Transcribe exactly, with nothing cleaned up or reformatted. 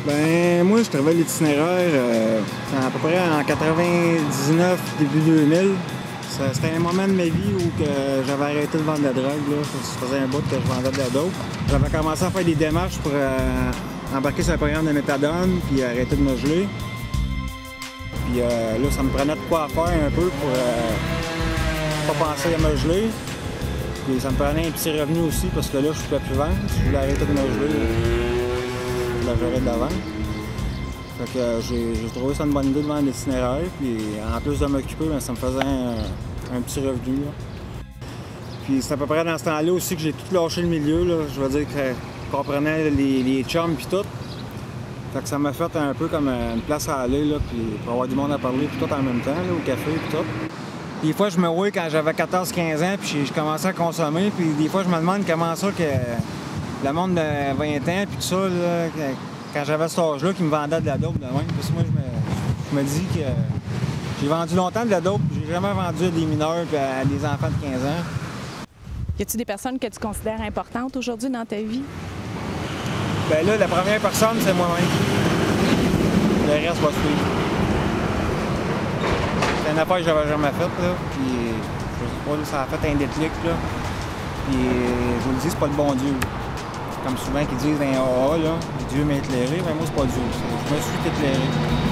Ben moi, je travaille l'itinéraire euh, à peu près en quatre-vingt-dix-neuf, début deux mille. C'était un moment de ma vie où que j'avais arrêté de vendre de la drogue. Là. Ça faisait un bout que je vendais de la dope. J'avais commencé à faire des démarches pour euh, embarquer sur un programme de méthadone puis arrêter de me geler. Puis euh, là, ça me prenait de quoi à faire un peu pour euh, pas penser à me geler. Puis ça me prenait un petit revenu aussi parce que là, je ne pouvais plus vendre. Si je voulais arrêter de me geler, je la gérais de la vente. Fait que j'ai trouvé ça une bonne idée de vendre l'itinéraire. Puis en plus de m'occuper, ça me faisait un, un petit revenu. Là. Puis c'est à peu près dans ce temps-là aussi que j'ai tout lâché le milieu. Là. Je veux dire que je comprenais les, les chums puis tout. Fait que ça m'a fait un peu comme une place à aller, là, puis pour avoir du monde à parler puis tout en même temps, là, au café puis tout. Des fois, je me voyais quand j'avais quatorze quinze ans, puis je commençais à consommer, puis des fois, je me demande comment ça que le monde de vingt ans, puis tout ça, là, quand j'avais cet âge-là, qui me vendait de la dope de même. Parce que moi, je me, je me dis que j'ai vendu longtemps de la dope, j'ai jamais vendu à des mineurs puis à des enfants de quinze ans. Y a-t-il des personnes que tu considères importantes aujourd'hui dans ta vie? Ben là, la première personne, c'est moi-même. Le reste va suivre. C'est une affaire que j'avais jamais faite, là, puis je sais pas, là, ça a fait un déclic, là. Puis je vous le dis, c'est pas le bon Dieu. Comme souvent qu'ils disent dans les A A, là, Dieu m'a éclairé, mais moi, c'est pas Dieu. Je me suis éclairé.